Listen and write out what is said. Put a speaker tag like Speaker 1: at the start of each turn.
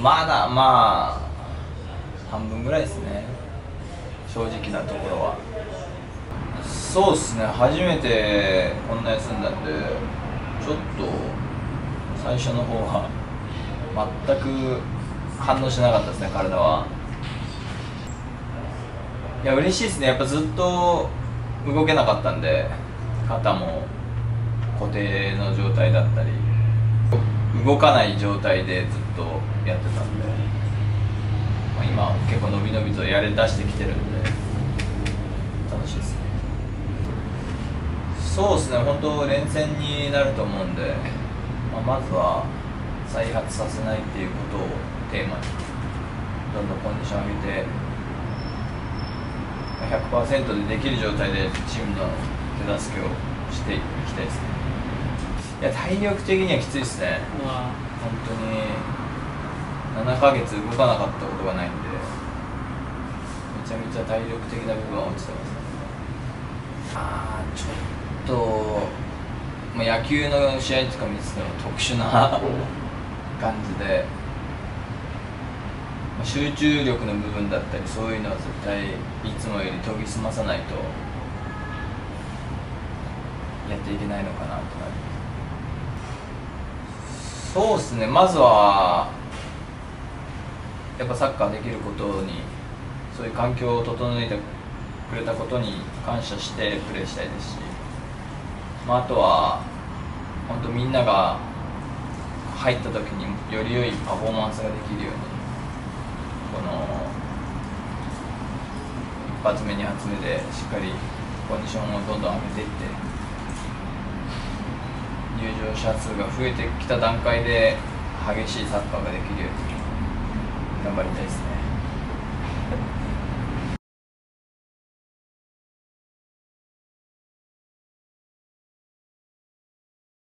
Speaker 1: まだまあ半分ぐらいですね、正直なところは。そうですね、初めてこんな休んだんで、ちょっと最初の方は全く反応しなかったですね、体は。いや、嬉しいですね。やっぱずっと動けなかったんで、肩も固定の状態だったり、動かない状態でずっとやってたんで、今結構伸び伸びとやれ出してきてるんで楽しいですね。そうですね、本当連戦になると思うんで、まずは再発させないっていうことをテーマにどんどんコンディション上げて 100% でできる状態でチームの手助けをしていきたいですね。いや、体力的にはきついですね。本当に7ヶ月動かなかったことがないんで、めちゃめちゃ体力的な部分は落ちてますね。ちょっと、野球の試合とか見てても特殊な感じで、集中力の部分だったりそういうのは絶対いつもより研ぎ澄まさないとやっていけないのかなとなります。そうですね、まずはやっぱサッカーできることに、そういう環境を整えてくれたことに感謝してプレーしたいですし、あとは本当みんなが入った時により良いパフォーマンスができるように、この一発目2発目でしっかりコンディションをどんどん上げていって、入場者数が増えてきた段階で激しいサッカーができるように頑張りたいですね。